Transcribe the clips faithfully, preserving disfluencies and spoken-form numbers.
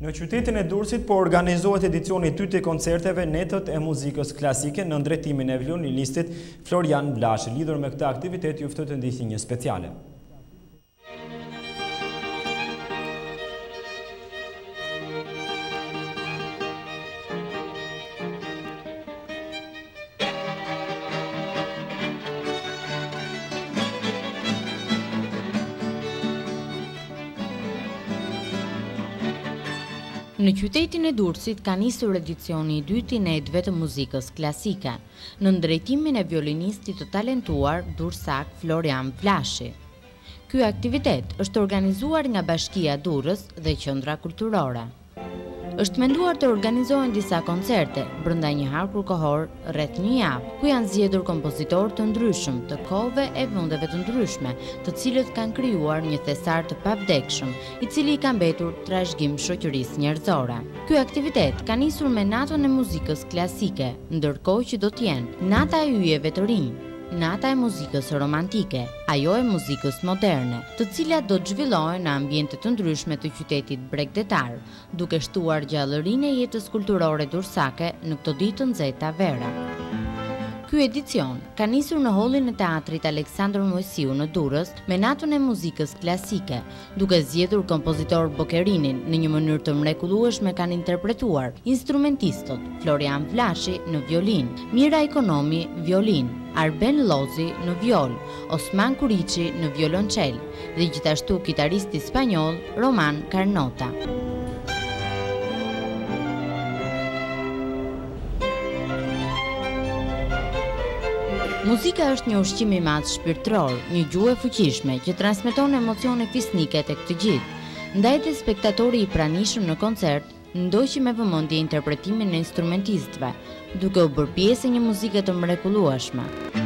Në qytetin e Durrësit po organizohet edicioni i dytë të koncerteve Netët e muzikës klasike në drejtimin e violinistit Florian Vlashi. Lidhur me këtë aktivitet ju ftoj të ndiqni një speciale. Në qytetin e Durrësit ka nisur edicioni i dytë i Netëve të muzikës klasike, në drejtimin e violinistit të talentuar durrësak Florian Vlashi. Ky aktivitet është organizuar nga Bashkia Durrës dhe Qendra Kulturore. Është menduar të organizohen disa koncerte brenda një harkur kohor rreth një javë, ku janë zgjedhur kompozitorë të ndryshëm të kohëve e vendeve të ndryshme, të cilët kanë krijuar një thesar të pavdekshëm, i cili i ka mbetur trashëgim shoqërisë njerëzore. Ky aktivitet ka nisur me natën e muzikës klasike, ndërkohë që do të jenë nata e yjeve të rinj, nata e muzikës romantike, ajo e muzikës moderne, të cilat do të zhvillohen në ambiente të ndryshme të qytetit bregdetar, duke shtuar gjallërinë e jetës kulturore durrësake në këto ditë të nxehta vere. Ky edicion ka nisur në hollin e teatrit Aleksandër Mojsiu në Durrës me natën e muzikës klasike, duke zgjedhur kompozitor Bokerinin në një mënyrë të mrekullueshme kanë interpretuar instrumentistët Florian Vlashi në violin, Mira Ikonomi violin, Arben Lozi në viol, Osman Kuriçi në violonçel dhe gjithashtu kitaristi spanjoll Roman Carnota. Muzika është një ushqim i madh shpirtëror, një gjuhë e fuqishme që transmeton emocione fisnike tek të gjithë. Ndaj dhe spektatori i pranishëm në koncert ndoqi me vëmendje interpretimin e instrumentistëve, duke u bërë pjesë e një muzike të mrekullueshme.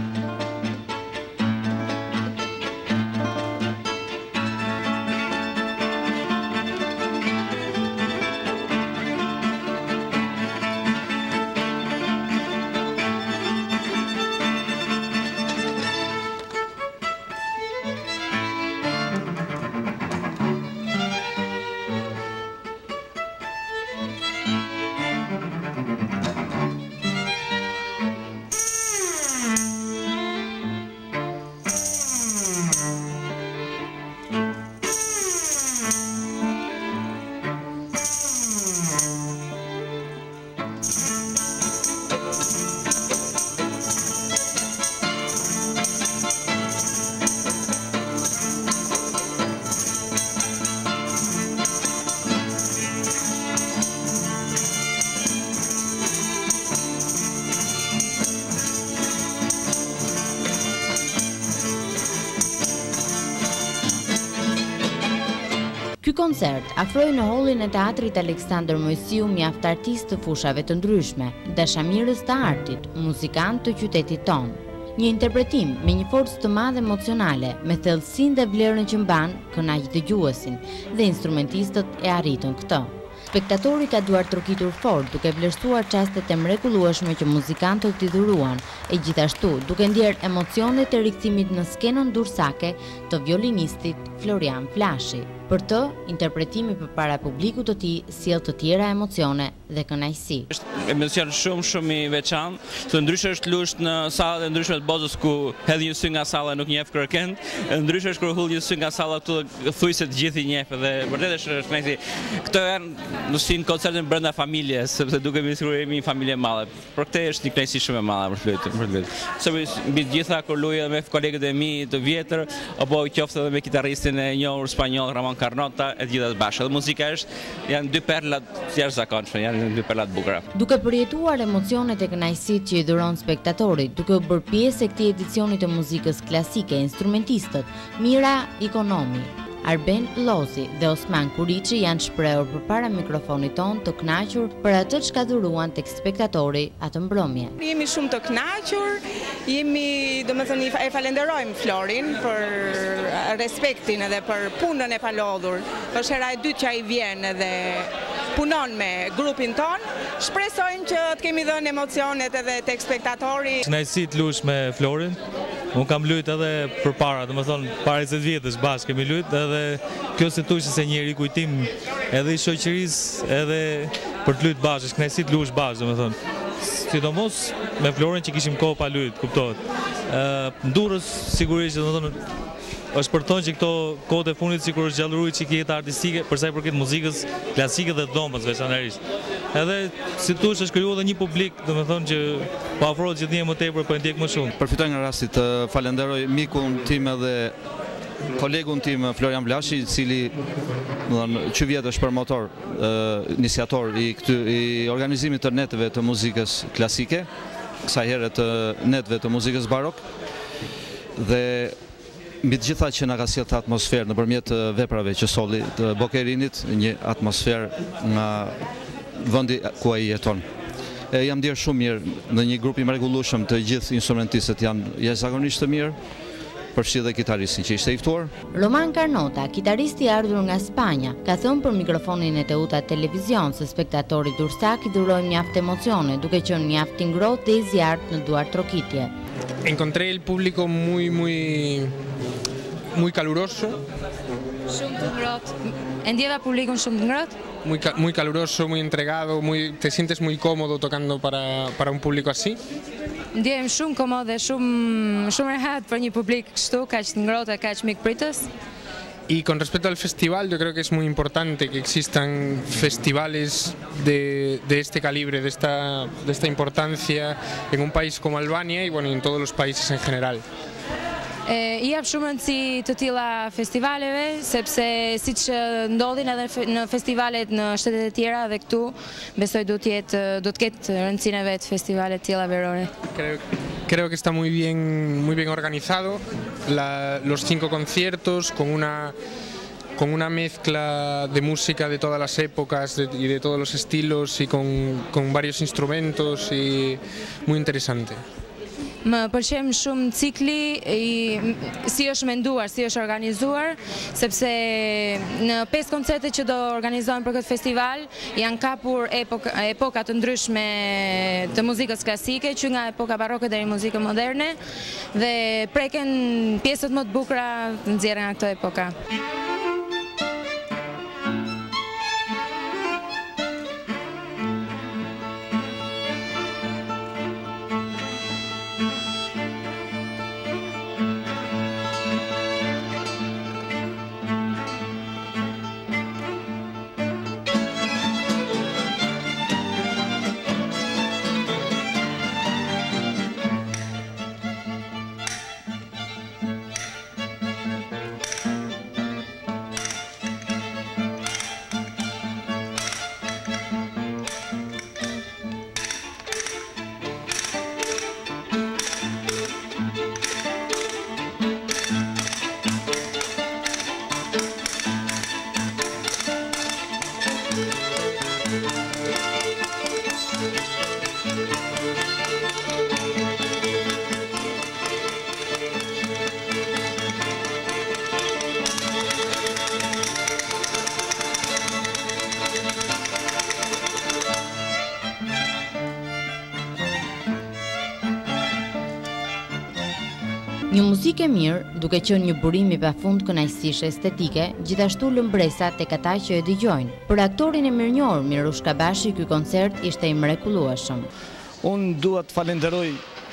Ky koncert afroi në hollin e teatrit Aleksandër Mojsiu mjaft artistë të fushave të ndryshme, dashamirës të artit, muzikantë të qytetit tonë. Një interpretim me një forcë të madhe emocionale, me thellësinë dhe vlerën që mban, kënaq dëgjuesin dhe instrumentistët e arritën këtë. Spektatori ka duar trokitur fort duke vlerësuar çastet e mrekullueshme që muzikantët i dhuruan, e gjithashtu duke ndjer emocionet e rikthimit në skenën durrësake të violinistit Florian Vlashi. Për të, interpretimi përpara publikut të tij sjell të tjera emocione dhe kënaqësi. Është emocion shumë shumë i veçantë, të ndryshe është lusht në sallat e ndryshme të botës ku hedh një sy nga salla nuk njeh kërkend, ndryshe është kur hull një sy nga salla këtu thuj se të gjithë i njeh dhe vërtet është kënaqësi. Këto janë në sin koncertin brenda familjes, sepse duke më sigurisht jemi një familje e madhe. Por këtë është një kënaqësi shumë e madhe për flutë, për flutë. Sepse mbi të gjitha kur luaj me kolegët e mi të vjetër, apo qoftë edhe me kitaristin e njohur spanjoll Roman Carnota e gjitha të bashkë. Dhe muzika është, janë dy perlat jashtëzakonshme, janë dy perlat bukura. Duke përjetuar emocionet e kënaqësitë që i dhuron spektatorit, duke u bërë pjesë e këtij edicioni të muzikës klasike, instrumentistët Mira Ikonomi, Arben Lozi dhe Osman Kuriçi janë shprehur përpara mikrofonit ton të kënaqur për atë çka dhuruan tek spektatori atë mbrëmje. Jemi shumë të kënaqur, jemi, domethënë, e falenderojmë Florin për respektin edhe për punën e palodhur. Është hera e dytë që ai vjen edhe punon me grupin ton. Shpresojmë që të kemi dhënë emocionet edhe tek spektatori. Kënaqësi të lush me Florin. Unë kam luajt edhe për para, dhe më thonë, para njëzet vjetësh bashkë kemi luajt, edhe kjo se tushë se njeri kujtim edhe i shoqërisë, edhe për të luajt bashkë, është kënaqësi të luash bashkë, dhe më thonë. Sidomos me Florin që kishim kohë pa luajt, kuptohet. Në Durrës sigurisht, dhe më thonë, është për tonë që këto kohët e fundit sikur është gjallëruar që jeta artistike për sa i përket muzikës klasike dhe dhomës veçanërisht. Edhe si tush është krijuar edhe një publik, domethënë që po afrohet gjithnjë më tepër, po e ndjek më shumë. Përfitoj nga rasti të falenderoj mikun tim edhe kolegun tim Florian Vlashi, i cili domethënë që vjet është promotor, iniciator i këty i organizimit të netëve të muzikës klasike, kësaj herë të netëve të muzikës barok. Dhe mbi të gjitha që na ka sjellë atmosferë nëpërmjet veprave që solli të Bokerinit, një atmosferë nga vendi ku ai jeton. E jam ndier shumë mirë në një grup i mrekullueshëm, të gjithë instrumentistët janë jashtëzakonisht të mirë, përfshi dhe kitaristin që ishte i ftuar. Roman Carnota, kitaristi i ardhur nga Spanja, ka thënë për mikrofonin e Teuta Televizion se spektatorit dursak i dhuroi mjaft emocione, duke qenë mjaft i ngrohtë dhe i zjarrt në duar trokitje. Encontré el público muy, muy, muy caluroso. Shumë të ngrohtë. E ndjeva publikun shumë të ngrohtë? Muy, muy caluroso, muy entregado, muy, te sientes muy cómodo tocando para, para un público así. Ndjehem shumë komode, shumë, shumë rehat për një publik kështu, kaq të ngrohtë e kaq mikpritës. Y con respecto al festival, yo creo que es muy importante que existan festivales de, de este calibre, de esta, de esta importancia en un país como Albania y bueno, en todos los países en general. I jap shumë rëndësi të tilla festivaleve, sepse siç ndodhin edhe në festivalet në shtetet e tjera dhe këtu, besoj do të jetë do të ketë rëndësinë e vet festivalet të tilla verore. Creo, creo que está muy bien, muy bien organizado, la, los cinco conciertos con una con una mezcla de música de todas las épocas de, y de todos los estilos y con, con varios instrumentos y muy interesante. Më pëlqen shumë cikli, i, si është menduar, si është organizuar, sepse në pesë koncerte që do organizohen për këtë festival, janë kapur epoka, epoka të ndryshme të muzikës klasike, që nga epoka baroke deri në muzikën moderne, dhe preken pjesët më të bukura nxjerrën nga këto epoka. Një muzikë e mirë, duke qenë një burim i pafund kënaqësisë estetike, gjithashtu lë mbresa tek ata që e dëgjojnë. Për aktorin e mirënjohur Mirush Kabashi, ky koncert ishte i mrekullueshëm. Unë dua të falenderoj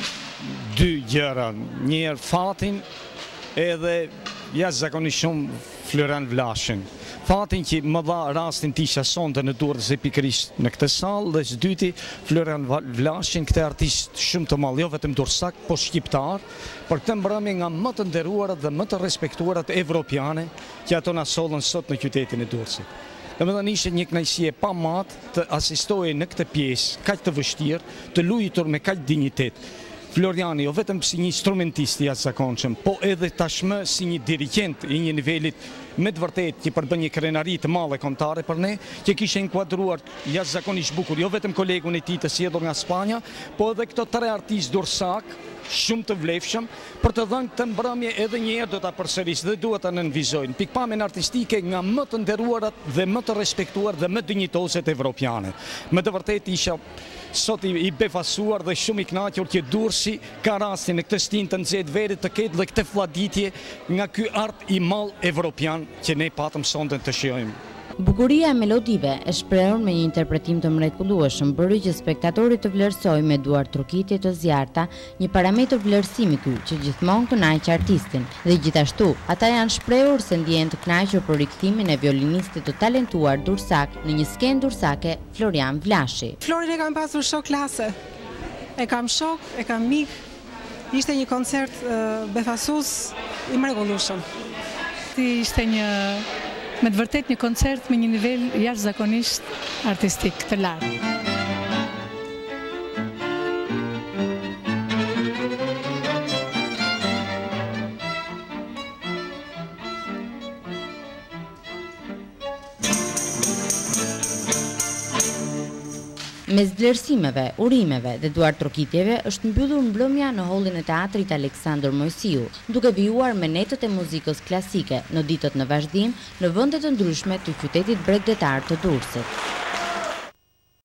dy gjëra, një herë fatin edhe jashtëzakonisht shumë Florian Vlashin. Fatin që më dha rastin të isha sonte në Durrës e pikërisht në këtë sallë, dhe së dyti Florian Vlashin, këtë artist shumë të madh, jo vetëm durrsak, po shqiptar, për këtë mbrëmje nga më të nderuarat dhe më të respektuarat evropiane që ato na sollën sot në qytetin e Durrësit. Domethënë ishte një kënaqësi e pamatë të asistoje në këtë pjesë kaq të vështirë, të luajtur me kaq dinjitet. Floriani, jo vetëm si një instrumentist i jashtëzakonshëm, po edhe tashmë si një dirigent i një nivelit me të vërtet që përbën një krenari të madhe kombëtare për ne, që kishte inkuadruar jashtëzakonisht bukur, jo vetëm kolegun e tij të sjellur nga Spanja, po edhe këto tre artistë durrsak shumë të vlefshëm për të dhënë të mbrëmje edhe një herë do ta përsëris dhe duhet ta nënvizojnë pikpamjen artistike nga më të nderuarat dhe më të respektuar dhe më dinjitoset evropiane. Me të vërtetë isha sot i, i befasuar dhe shumë i kënaqur që Durrësi ka rastin në këtë stin të nxehtë verit të ketë dhe këtë vlladitje nga ky art i mall evropian që ne patëm sonte të shijojmë. Bukuria e melodive e shprehur me një interpretim të mrekullueshëm bëri që spektatorit të vlerësojë me duar trokitje të zjarta, një parametër vlerësimi ky që gjithmonë kënaq artistin. Dhe gjithashtu, ata janë shprehur se ndjehen të kënaqur për rikthimin e violinistit të talentuar dursak në një skenë dursake Florian Vlashi. Florin e kam pasur shok klase. E kam shok, e kam mik. Ishte një koncert uh, befasues i mrekullueshëm. Ishte një me të vërtet një koncert me një nivel jashtëzakonisht artistik të lartë. Mes vlerësimeve, urimeve dhe duar trokitjeve është mbyllur mbrëmja në hollin e teatrit Aleksandër Mojsiu, duke vijuar me netët e muzikës klasike në ditët në vazhdim në vende të ndryshme të qytetit bregdetar të Durrësit.